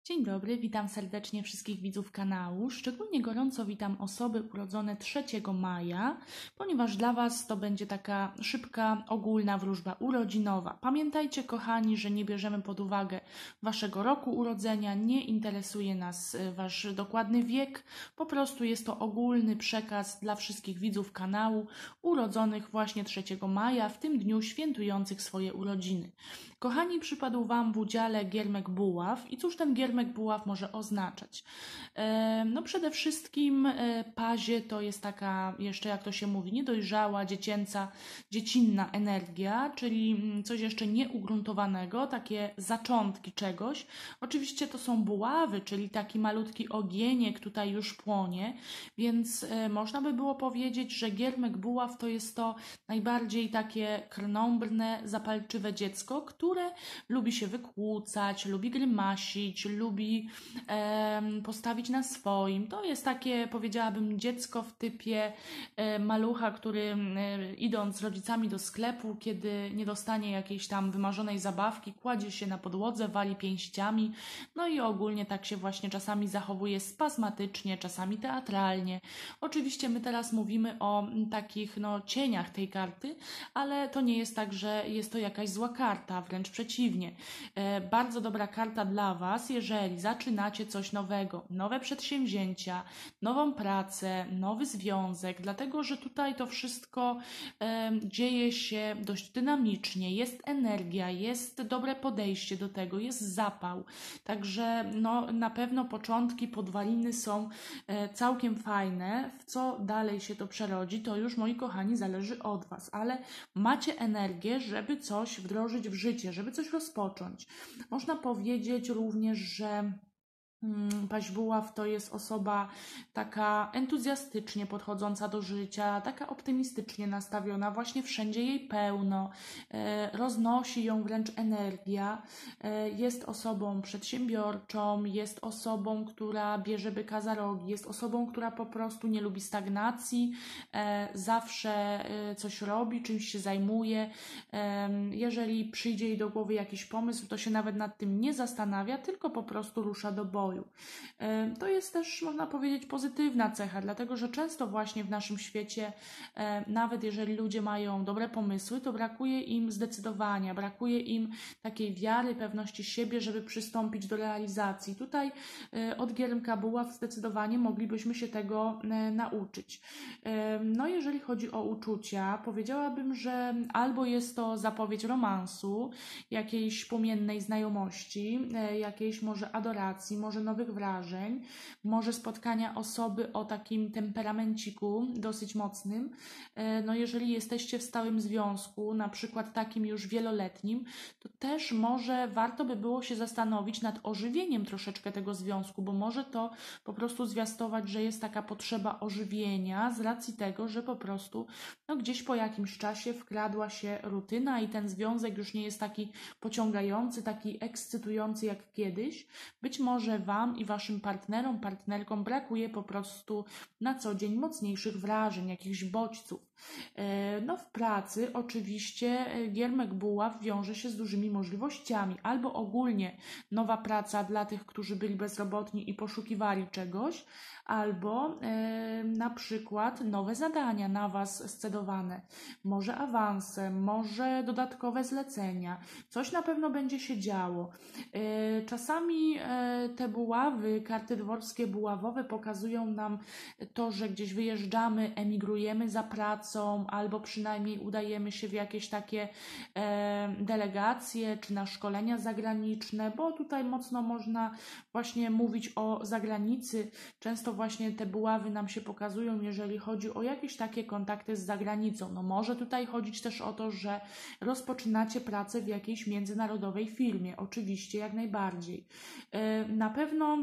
Dzień dobry, witam serdecznie wszystkich widzów kanału. Szczególnie gorąco witam osoby urodzone 3 maja, ponieważ dla Was to będzie taka szybka, ogólna wróżba urodzinowa. Pamiętajcie, kochani, że nie bierzemy pod uwagę Waszego roku urodzenia, nie interesuje nas Wasz dokładny wiek, po prostu jest to ogólny przekaz dla wszystkich widzów kanału urodzonych właśnie 3 maja, w tym dniu świętujących swoje urodziny. Kochani, przypadł Wam w udziale giermek buław i cóż ten giermek buław może oznaczać? No przede wszystkim pazie to jest taka, jeszcze jak to się mówi, niedojrzała, dziecięca, dziecinna energia, czyli coś jeszcze nieugruntowanego, takie zaczątki czegoś. Oczywiście to są buławy, czyli taki malutki ogieniek tutaj już płonie, więc można by było powiedzieć, że giermek buław to jest to najbardziej takie krnąbrne, zapalczywe dziecko, które lubi się wykłócać, lubi grymasić, lubi postawić na swoim. To jest takie, powiedziałabym, dziecko w typie malucha, który idąc z rodzicami do sklepu, kiedy nie dostanie jakiejś tam wymarzonej zabawki, kładzie się na podłodze, wali pięściami, no i ogólnie tak się właśnie czasami zachowuje spazmatycznie, czasami teatralnie. Oczywiście my teraz mówimy o takich cieniach tej karty, ale to nie jest tak, że jest to jakaś zła karta, wręcz przeciwnie. Bardzo dobra karta dla Was, jeżeli zaczynacie coś nowego, nowe przedsięwzięcia, nową pracę, nowy związek, dlatego że tutaj to wszystko dzieje się dość dynamicznie, jest energia, jest dobre podejście do tego, jest zapał. Także na pewno początki, podwaliny są całkiem fajne. W co dalej się to przerodzi, to już, moi kochani, zależy od Was, ale macie energię, żeby coś wdrożyć w życie, żeby coś rozpocząć. Można powiedzieć również, że paź buław to jest osoba taka entuzjastycznie podchodząca do życia, taka optymistycznie nastawiona, właśnie wszędzie jej pełno, roznosi ją wręcz energia, jest osobą przedsiębiorczą, jest osobą, która bierze byka za rogi, jest osobą, która po prostu nie lubi stagnacji, zawsze coś robi, czymś się zajmuje. Jeżeli przyjdzie jej do głowy jakiś pomysł, to się nawet nad tym nie zastanawia, tylko po prostu rusza do boju. To jest też, można powiedzieć, pozytywna cecha, dlatego że często właśnie w naszym świecie, nawet jeżeli ludzie mają dobre pomysły, to brakuje im zdecydowania, brakuje im takiej wiary, pewności siebie, żeby przystąpić do realizacji. Tutaj od giermka buław zdecydowanie moglibyśmy się tego nauczyć. Jeżeli chodzi o uczucia, powiedziałabym, że albo jest to zapowiedź romansu, jakiejś płomiennej znajomości, jakiejś może adoracji, może nowych wrażeń, może spotkania osoby o takim temperamenciku dosyć mocnym. Jeżeli jesteście w stałym związku, na przykład takim już wieloletnim, to też może warto by było się zastanowić nad ożywieniem troszeczkę tego związku, bo może to po prostu zwiastować, że jest taka potrzeba ożywienia z racji tego, że po prostu gdzieś po jakimś czasie wkradła się rutyna i ten związek już nie jest taki pociągający, taki ekscytujący jak kiedyś. Być może Wam i Waszym partnerom, partnerkom brakuje po prostu na co dzień mocniejszych wrażeń, jakichś bodźców. W pracy oczywiście giermek buław wiąże się z dużymi możliwościami. Albo ogólnie nowa praca dla tych, którzy byli bezrobotni i poszukiwali czegoś, albo na przykład nowe zadania na Was scedowane. Może awanse, może dodatkowe zlecenia. Coś na pewno będzie się działo. Czasami te buławy, karty dworskie buławowe pokazują nam to, że gdzieś wyjeżdżamy, emigrujemy za pracą, albo przynajmniej udajemy się w jakieś takie delegacje, czy na szkolenia zagraniczne, bo tutaj mocno można właśnie mówić o zagranicy. Często właśnie te buławy nam się pokazują, jeżeli chodzi o jakieś takie kontakty z zagranicą. Może tutaj chodzić też o to, że rozpoczynacie pracę w jakiejś międzynarodowej firmie. Oczywiście, jak najbardziej. Na pewno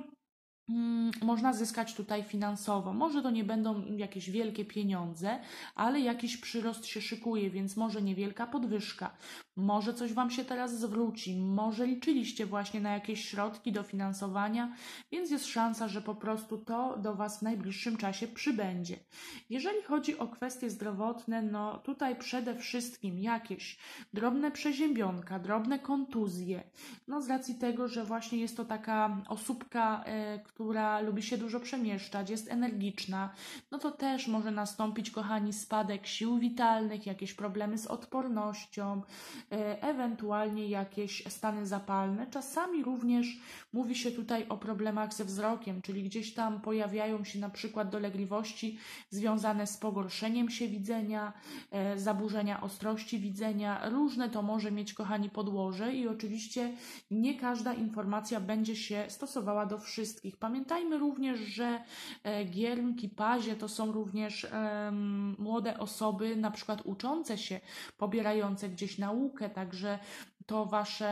można zyskać tutaj finansowo. Może to nie będą jakieś wielkie pieniądze, ale jakiś przyrost się szykuje, więc może niewielka podwyżka. może coś Wam się teraz zwróci, może liczyliście właśnie na jakieś środki dofinansowania, więc jest szansa, że po prostu to do Was w najbliższym czasie przybędzie. Jeżeli chodzi o kwestie zdrowotne, no tutaj przede wszystkim jakieś drobne przeziębionka, drobne kontuzje, no z racji tego, że właśnie jest to taka osóbka, która lubi się dużo przemieszczać, jest energiczna, no to też może nastąpić, kochani, spadek sił witalnych, jakieś problemy z odpornością, ewentualnie jakieś stany zapalne. Czasami również mówi się tutaj o problemach ze wzrokiem, czyli gdzieś tam pojawiają się na przykład dolegliwości związane z pogorszeniem się widzenia, zaburzenia ostrości widzenia. Różne to może mieć, kochani, podłoże i oczywiście nie każda informacja będzie się stosowała do wszystkich. Pamiętajmy również, że giermki, pazie to są również młode osoby, na przykład uczące się, pobierające gdzieś naukę, także to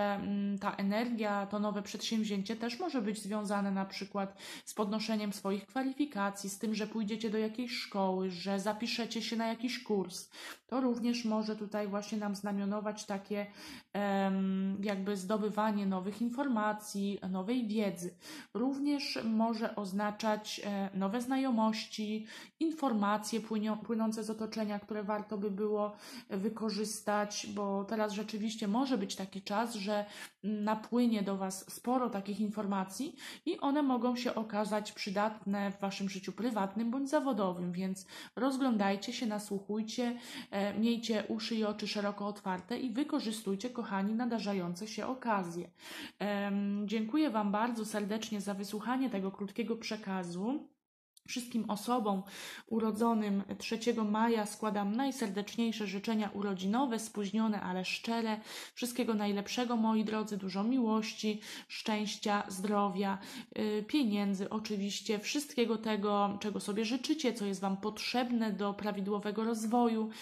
ta energia, to nowe przedsięwzięcie też może być związane na przykład z podnoszeniem swoich kwalifikacji, z tym, że pójdziecie do jakiejś szkoły, że zapiszecie się na jakiś kurs. To również może tutaj właśnie nam znamionować takie jakby zdobywanie nowych informacji, nowej wiedzy. Również może oznaczać nowe znajomości, informacje płynące z otoczenia, które warto by było wykorzystać, bo teraz rzeczywiście może być taki czas, że napłynie do Was sporo takich informacji i one mogą się okazać przydatne w Waszym życiu prywatnym bądź zawodowym, więc rozglądajcie się, nasłuchujcie, miejcie uszy i oczy szeroko otwarte i wykorzystujcie, kochani, nadarzające się okazje. Dziękuję Wam bardzo serdecznie za wysłuchanie tego krótkiego przekazu. Wszystkim osobom urodzonym 3 maja składam najserdeczniejsze życzenia urodzinowe, spóźnione, ale szczere. Wszystkiego najlepszego, moi drodzy, dużo miłości, szczęścia, zdrowia, pieniędzy oczywiście, wszystkiego tego, czego sobie życzycie, co jest Wam potrzebne do prawidłowego rozwoju,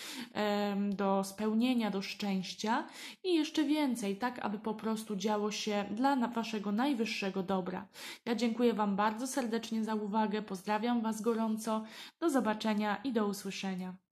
do spełnienia, do szczęścia i jeszcze więcej, tak aby po prostu działo się dla Waszego najwyższego dobra. Ja dziękuję Wam bardzo serdecznie za uwagę, pozdrawiam Was gorąco, do zobaczenia i do usłyszenia.